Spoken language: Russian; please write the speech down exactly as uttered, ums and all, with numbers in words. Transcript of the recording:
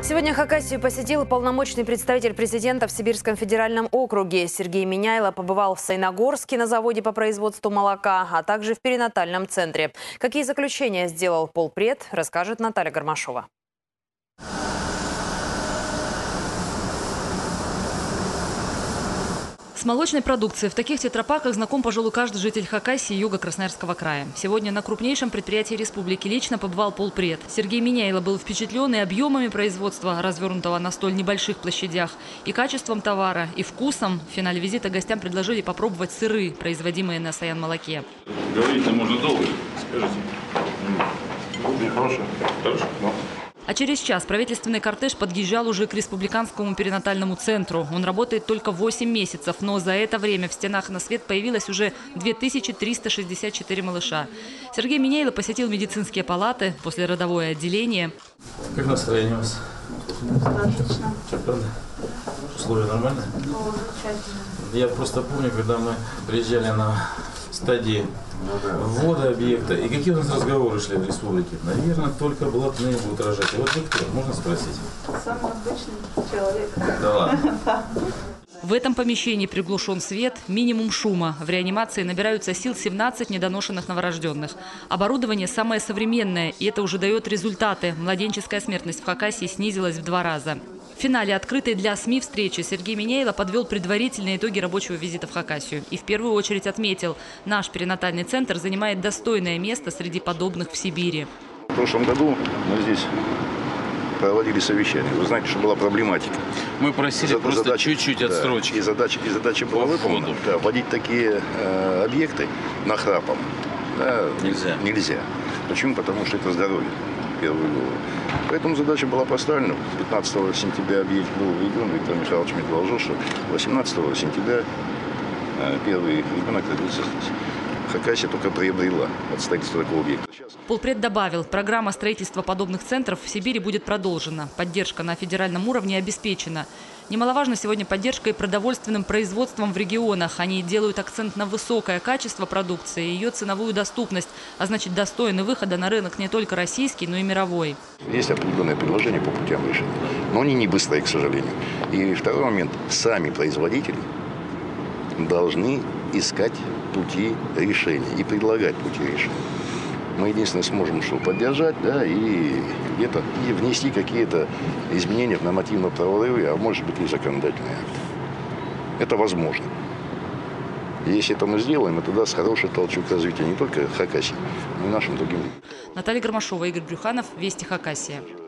Сегодня Хакасию посетил полномочный представитель президента в Сибирском федеральном округе. Сергей Миняйло побывал в Саяногорске на заводе по производству молока, а также в перинатальном центре. Какие заключения сделал полпред, расскажет Наталья Гармашова. С молочной продукцией в таких тетрапаках знаком, пожалуй, каждый житель Хакасии и юга Красноярского края. Сегодня на крупнейшем предприятии республики лично побывал полпред. Сергей Миняйло был впечатлен и объемами производства, развернутого на столь небольших площадях, и качеством товара, и вкусом. В финале визита гостям предложили попробовать сыры, производимые на Саян-молоке. Говорить можно долго, скажите. Очень хорошо. Хорошо? Да. А через час правительственный кортеж подъезжал уже к республиканскому перинатальному центру. Он работает только восемь месяцев, но за это время в стенах на свет появилось уже две тысячи триста шестьдесят четыре малыша. Сергей Миняйло посетил медицинские палаты, послеродовое отделение. Как настроение у вас? Достаточно. Что, правда? Условия нормальные? О, замечательно. Я просто помню, когда мы приезжали на стадии ввода объекта, и какие у нас разговоры шли в республике? Наверное, только блатные будут рожать. И вот вы кто? Можно спросить? Самый обычный человек. Да ладно. В этом помещении приглушен свет, минимум шума. В реанимации набираются сил семнадцать недоношенных новорожденных. Оборудование самое современное, и это уже дает результаты. Младенческая смертность в Хакасии снизилась в два раза. В финале открытой для СМИ встречи Сергей Миняйло подвел предварительные итоги рабочего визита в Хакасию. И в первую очередь отметил, наш перинатальный центр занимает достойное место среди подобных в Сибири. В прошлом году мы здесь проводили совещание. Вы знаете, что была проблематика. Мы просили просто чуть-чуть отсрочки. Да, и задача, и задача была выполнена. Да, вводить такие э, объекты нахрапом да, нельзя. нельзя. Почему? Потому что это здоровье. Поэтому задача была поставлена. пятнадцатого сентября объект был введен. Виктор Михайлович мне доложил, что восемнадцатого сентября первый ребенок родился здесь. Хакасия только приобрела от строительства такого объекта. Полпред добавил, программа строительства подобных центров в Сибири будет продолжена. Поддержка на федеральном уровне обеспечена. Немаловажна сегодня поддержка и продовольственным производством в регионах. Они делают акцент на высокое качество продукции и ее ценовую доступность, а значит достойный выхода на рынок не только российский, но и мировой. Есть определенные предложения по путям решения, но они не быстрые, к сожалению. И второй момент. Сами производители должны искать пути решения и предлагать пути решения. Мы единственное сможем что поддержать, да, и где-то и внести какие-то изменения в нормативно-правовые, а может быть и законодательные акты. Это возможно. И если это мы сделаем, это даст хороший толчок развития не только Хакасии, но и нашим другим. Наталья Гармашова, Игорь Брюханов, Вести Хакасия.